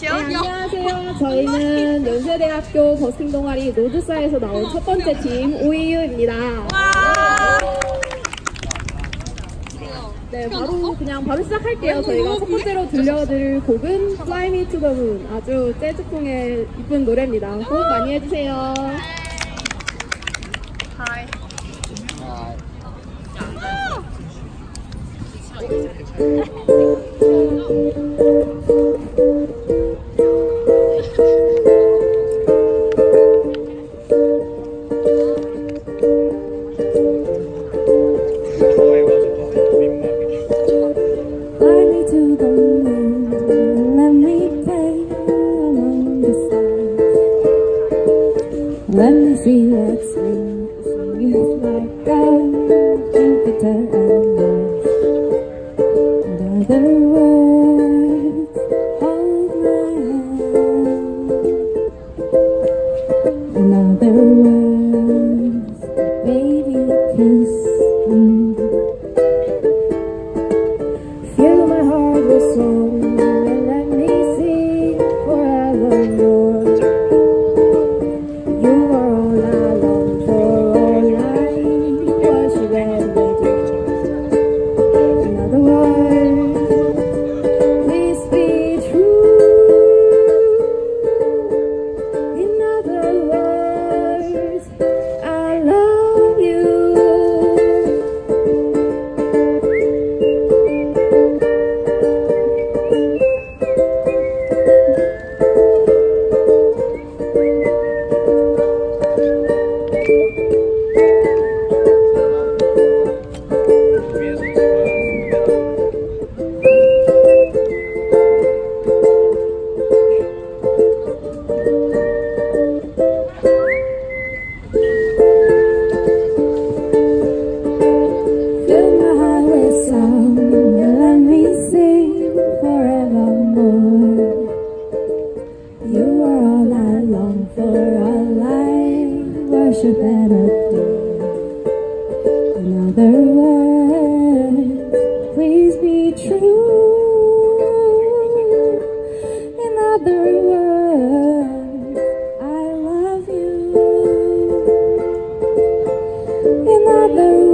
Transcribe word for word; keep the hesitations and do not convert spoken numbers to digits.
시연. 네, 안녕하세요. 저희는 연세대학교 버스킹 동아리 노드사에서 나온 첫 번째 팀 오이유입니다. 네, 바로 그냥 바로 시작할게요. 저희가 첫 번째로 들려드릴 곡은 Fly Me to the Moon. 아주 재즈풍의 이쁜 노래입니다. 호흡 많이 해주세요. 하이. Let me see what's in it's like a Jupiter and Mars. In other words, hold my hand. In other words, baby, kiss me. Fill my heart with song and let me sing forevermore. You are all I long for, all I worship and adore. In other words, please be true. In other words, I love you. Fill my heart with song and let me sing forevermore. You are all I long for, all I worship and adore. In other words, please be true. In other words, I love you. In other words,